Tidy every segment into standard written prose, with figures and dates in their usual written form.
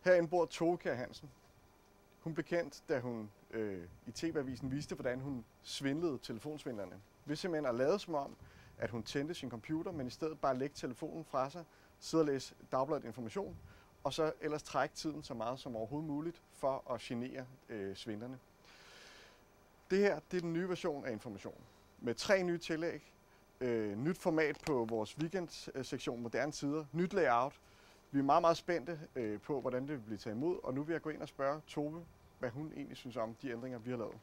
Herinde bor Tove Kjær Hansen. Hun blev kendt, da hun i TV-avisen viste, hvordan hun svindlede telefonsvindlerne. Ved simpelthen at lade som om, at hun tændte sin computer, men i stedet bare lægge telefonen fra sig, sidde og læse Dagbladet Information, og så ellers trække tiden så meget som overhovedet muligt for at genere svindlerne. Det her, det er den nye version af Information. Med 3 nye tillæg, nyt format på vores weekendsektion, moderne tider, nyt layout. Vi er meget, meget spændte på, hvordan det vil blive taget imod, og nu vil jeg gå ind og spørge Tove, hvad hun egentlig synes om de ændringer, vi har lavet.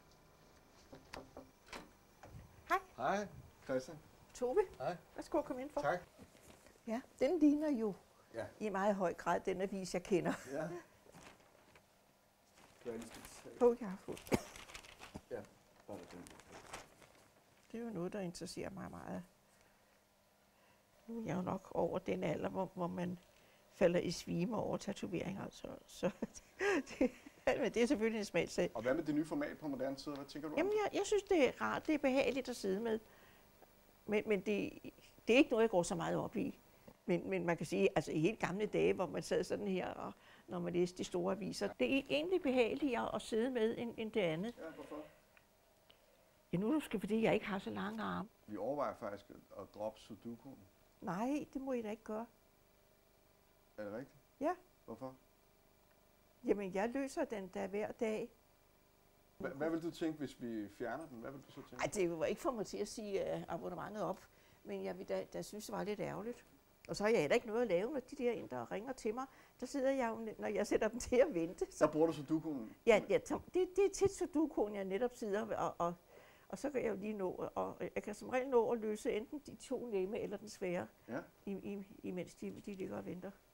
Hej. Hej, Christian. Tove. Hej. Værsgo at komme ind for. Tak. Ja, den ligner jo i meget høj grad den avis, jeg kender. Ja. Jeg har fået. Ja, bare den. Det er jo noget, der interesserer mig meget. Nu er jeg jo nok over den alder, hvor man falder i svime over tatoveringer. Så men det er selvfølgelig en smagssag. Og hvad med det nye format på moderne tider? Hvad tænker du om? Jamen, jeg synes, det er rart. Det er behageligt at sidde med. Men det er ikke noget, jeg går så meget op i. Men man kan sige, altså i helt gamle dage, hvor man sad sådan her, og når man læste de store aviser, det er egentlig behageligere at sidde med end det andet. Ja, hvorfor? Ja, nu er det fordi, jeg ikke har så lange arme. Vi overvejer faktisk at droppe Sudoku'en. Nej, det må I da ikke gøre. Er det rigtigt? Ja. Hvorfor? Jamen, jeg løser den da hver dag. Hvad vil du tænke, hvis vi fjerner den? Hvad vil du så tænke? Ej, det var ikke for mig til at sige abonnementet op, men jeg vil da synes, det var lidt ærgerligt. Og så har jeg heller ikke noget at lave, når de der der ringer til mig. Der sidder jeg jo, når jeg sætter dem til at vente. Så bruger du Sudoku'en? Ja, det er tit Sudoku'en, jeg netop sidder og så kan jeg jo lige nå, og jeg kan som regel nå at løse enten de 2 nemme eller den svære, imens de ligger og venter.